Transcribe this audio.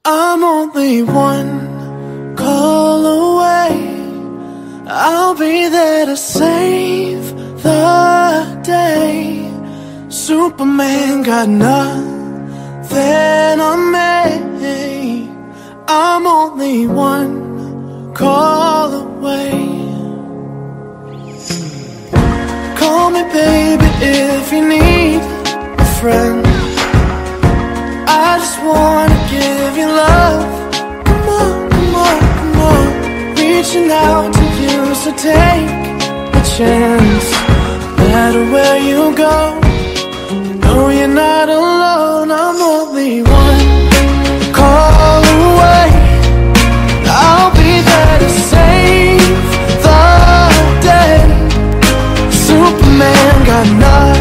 I'm only one call away. I'll be there to save the day. Superman got nothing on me. I'm only one call away. Call me baby if you need a friend. I just wanna give you love. Come on, come on, come on. Reaching out to you, so take a chance. No matter where you go, no, you're not alone. I'm only one call away. I'll be there to save the day. Superman got nothing